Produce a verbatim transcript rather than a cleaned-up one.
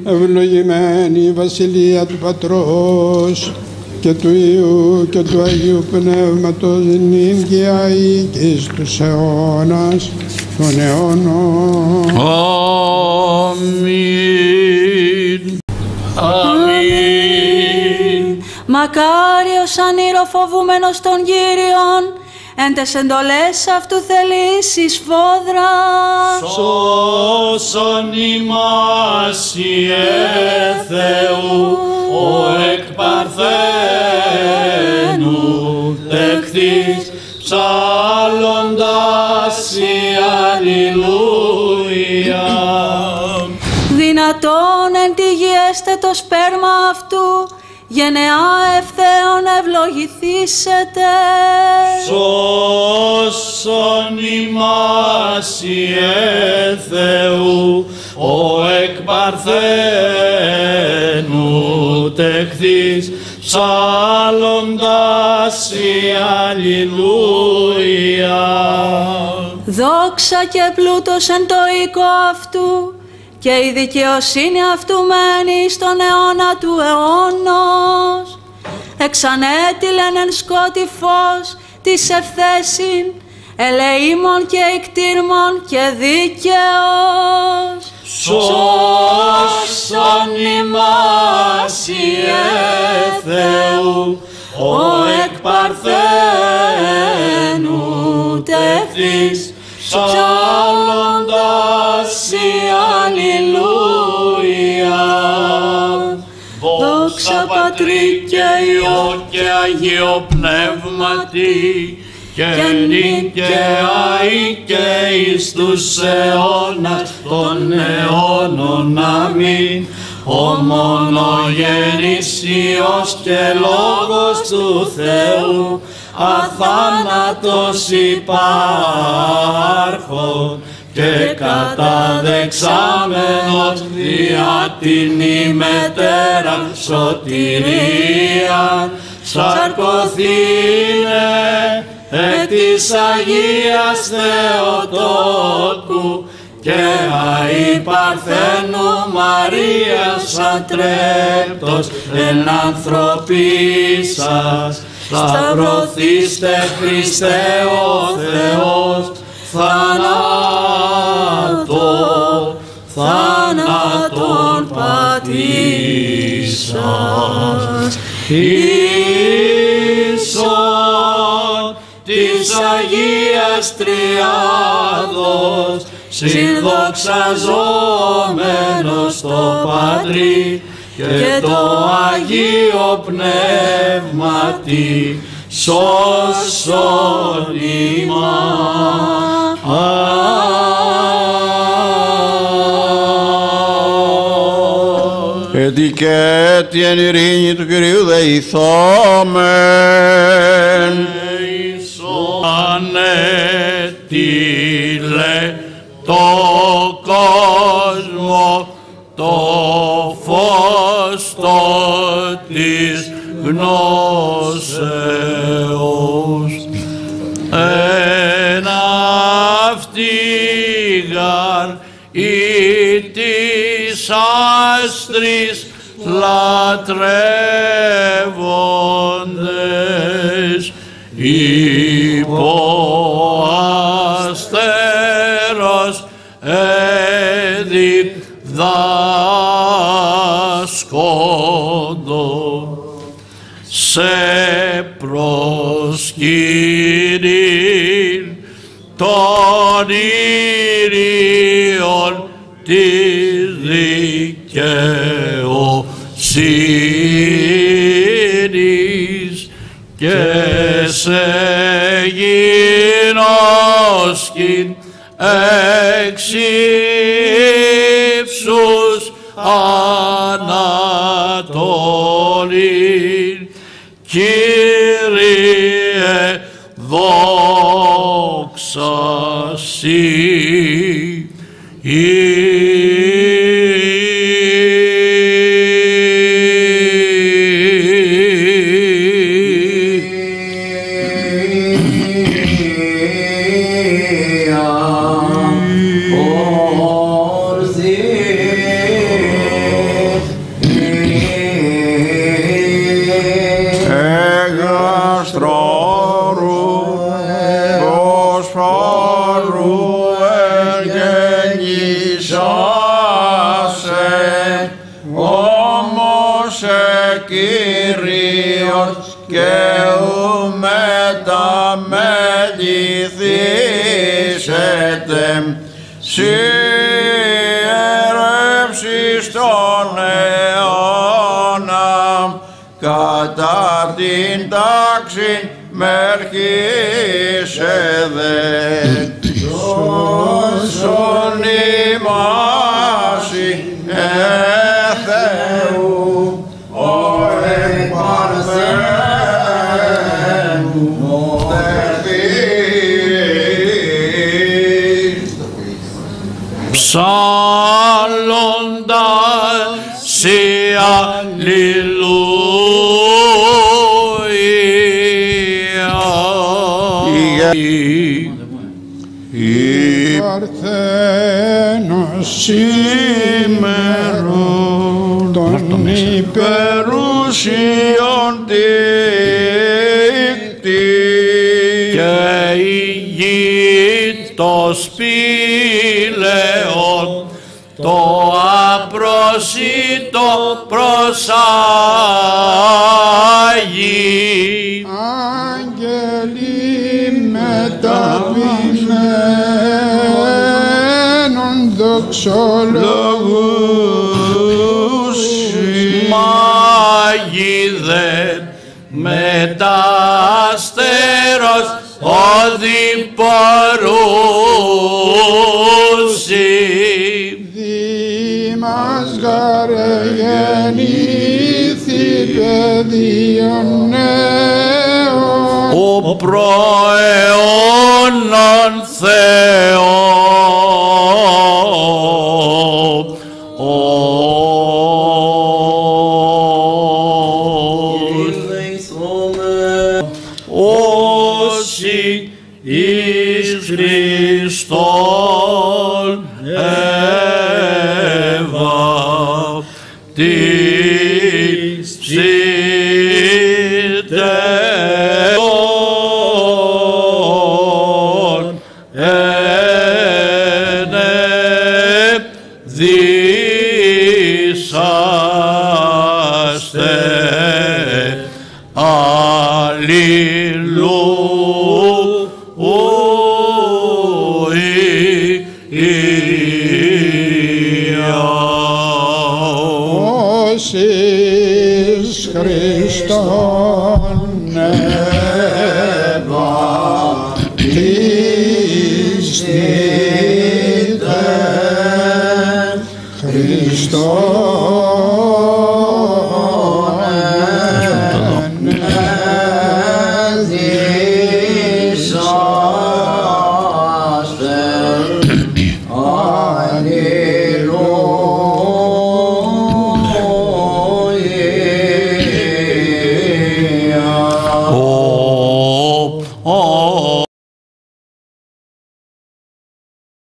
ευλογημένη η βασιλεία του Πατρός και του Υιού και του Αγίου Πνεύματος νυν και αεί και εις τους αιώνας των αιώνων. Αμήν. Αμήν. Μακάριος ανηροφοβούμενος των Κύριων, εν τες εντολές αυτού θελήσεις φόδρα. Σώσον ημάς Ιε Θεού, ο εκ Παρθένου τεχθείς ψάλλοντας η Αλληλούια. Δυνατόν εν τη γη έστε το σπέρμα αυτού, γενεά ευθέων ευλογηθήσετε. Σώσον ημάς Ιε Θεού, ο εκ Παρθένου τεχθείς ψάλλοντας η Αλληλούια. Δόξα και πλούτος εν το οίκο αυτού, και η δικαιοσύνη αυτού μένει στον αιώνα του αιώνος. Εξανέτειλεν εν σκότη φως της ευθέσιν, ελεήμων και εκτήρμων και δίκαιος. Σώσον ημάς Ιε Θεού, ο εκ Παρθένου τεχθείς ψάλλοντας η Αλληλούια. Δόξα Πατρί και Υιό και Αγίο Πνεύματι, και νυν και αεί και εις τους αιώνας των αιώνων. Αμήν. Ο μονογενής Υιός και Λόγος του Θεού, αθάνατος υπάρχων και καταδεξάμενος δια την ημετέραν σωτηρίαν, σαρκωθήνε εκ της Αγίας Θεοτόκου και αεί Παρθένου Μαρίας ατρέπτος εν ανθρωπίσας. Σταυρωθήστε Χριστέ ο Θεός, θανάτω, θάνατον πατήσας. Ίσον της Αγίας Τριάδος, συνδοξαζόμενος το Πατρί και το Αγίο Πνεύματι, σώσον ημάς. Έτσι και την ειρήνη του Κυρίου δεηθόμεν. Ανέτειλε το κόσμο το φως το της γνώσεως. Εν αυτήγαρ ή της άστρης λατρεύοντες, υπό αστέρος εδιδάσκοντο, σε προσκύνην των ήρειων της δικαιοσύνης και σε γινώσκην εξ ύψους ανατολήν. Κύριε, δόξα σοι. Κύριος και ου μεταμεληθήσετε σιερεύσεις των αιώνα κατά την τάξη μερχίσεδε σώσον ημάσι Θεού ο επαρθένου δεχθείς. Ψάλλοντας η Αλληλούια. Παρθένος σήμερον των υπερουσίων δίκτυ και η γη το σπήλαιον το απρόσιτο προσάγει. Άγγελοι μεταβημένων δοξολογούς μάγιδεν μετάστερος οδηπορούσι. Δήμας γαρε γεννήθη παιδίον νέων ο προαιώνων Θεό όσοι εις Χριστόν έβα της ψητεών ενεδίσαστε Όσης Χριστόν ευαπτίστητε Χριστόν